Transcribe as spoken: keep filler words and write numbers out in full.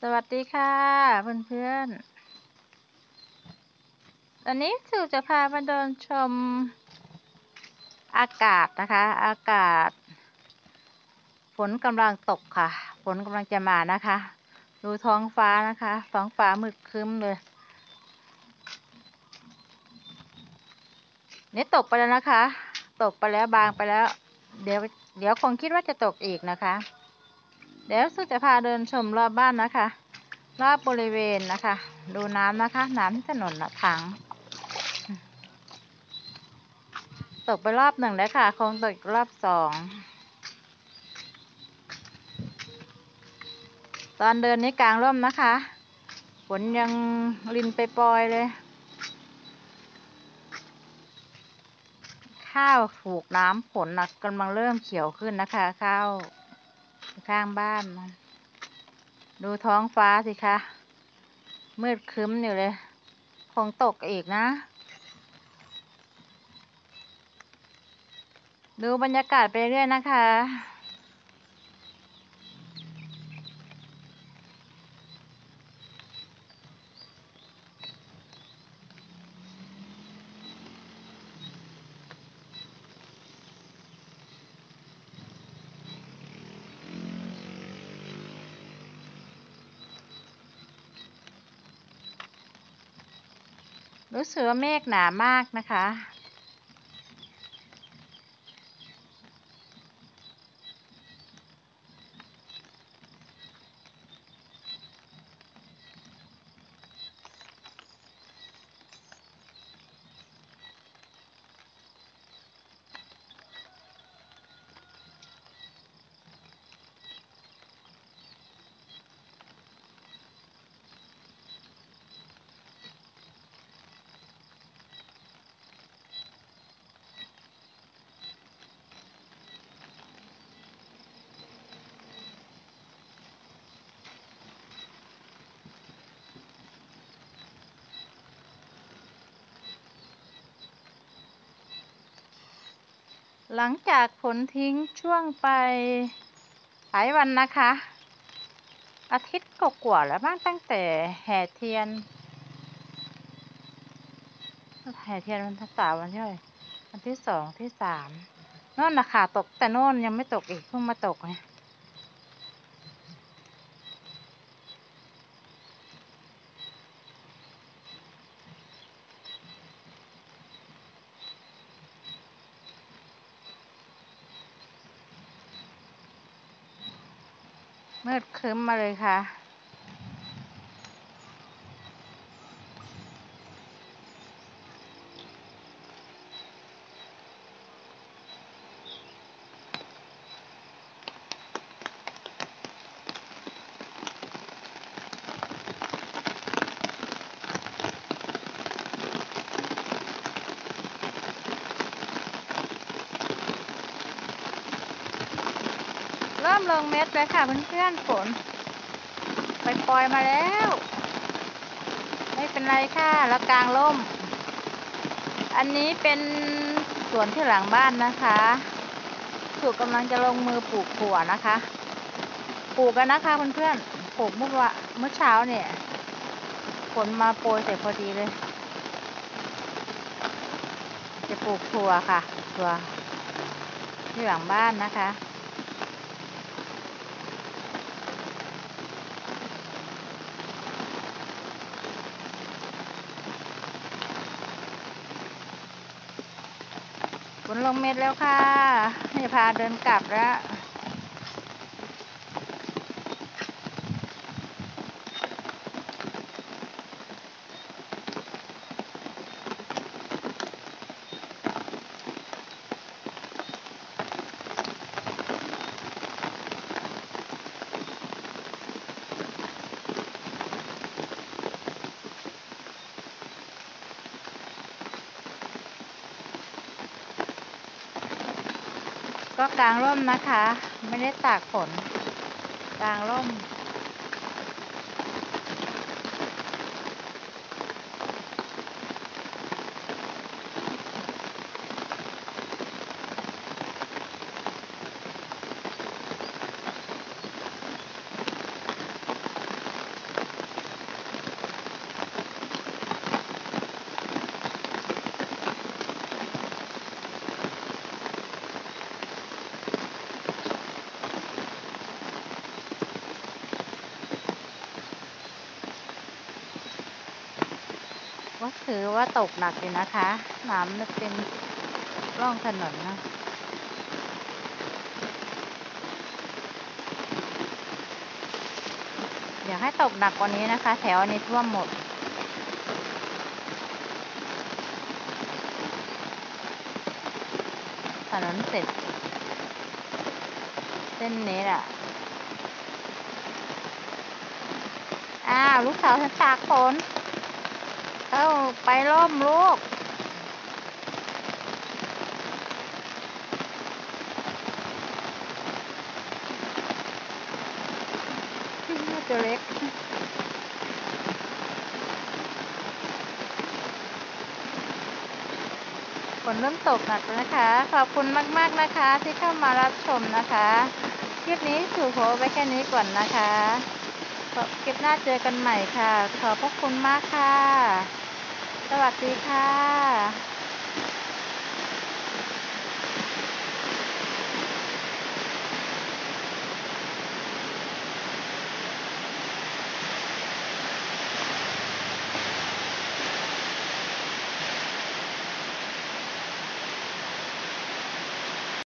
วัสดีค่ะเพื่อนๆตอนนี้สู่จะพามาเดินชมอากาศนะคะ อากาศฝนกำลังตกค่ะ ฝนกำลังจะมานะคะ ดูท้องฟ้านะคะ ท้องฟ้ามืดครึ้มเลย นี่ตกไปแล้วนะคะ ตกไปแล้วบางไปแล้ว เดี๋ยวเดี๋ยวคงคิดว่าจะตกอีกนะคะ เดี๋ยวสู่จะพาเดินชมรอบบ้านนะคะ รอบบริเวณนะคะ ดูน้ำนะคะ น้ำที่ถนนนะขังตกไปรอบหนึ่งแล้วค่ะ คงตกอีกรอบสอง ตอนเดินนี้กลางร่มนะคะ ฝนยังรินไปปล่อยเลย ข้าวถูกน้ำฝนนะกำลังเริ่มเขียวขึ้นนะคะ ข้าวข้างบ้านนะดูท้องฟ้าสิคะ มืดครึ้มอยู่เลย คงตกอีกนะ ดูบรรยากาศไปเรื่อยนะคะรู้สึกว่าเมฆหนามากนะคะหลังจากฝนทิ้งช่วงไปหลายวันนะคะ อาทิตย์กว่าๆแล้วบ้างตั้งแต่แห่เทียนแห่เทียนวันที่สามวันที่อะไรวันที่สองที่สามโน่นนะคะตกแต่โน่นยังไม่ตกอีกเพิ่งมาตกไงมืดครึ้มมาเลยค่ะเริ่มลงเม็ดแล้วค่ะเพื่อนๆฝนไปปล่อยมาแล้วไม่เป็นไรค่ะแล้วกลางร่มอันนี้เป็นสวนที่หลังบ้านนะคะถูกกำลังจะลงมือปลูกถั่วนะคะปลูกกันนะคะเพื่อนๆปลูกเมื่อวะเมื่อเช้าเนี่ยฝนมาโปรยเสร็จพอดีเลยจะปลูกถั่วค่ะถั่วที่หลังบ้านนะคะฝนลงเม็ดแล้วค่ะนี่พาเดินกลับแล้วก็กลางร่มนะคะไม่ได้ตากฝนกลางร่มก็ถือว่าตกหนักอยู่นะคะน้ำมันเป็นร่องถนนนะอยากให้ตกหนักกว่านี้นะคะ แถวนี้ท่วมหมดถนนเสร็จเส้นนี้แหละอ้าวลูกสาวฉันตากฝนเอ้าไปร่มลูกตัวเล็กฝนเริ่มตกหนักแล้วนะคะขอบคุณมากๆนะคะที่เข้ามารับชมนะคะคลิปนี้สู่โพไว้แค่นี้ก่อนนะคะคลิปหน้าเจอกันใหม่ค่ะขอบพระคุณมากค่ะสวัสดีค่ะ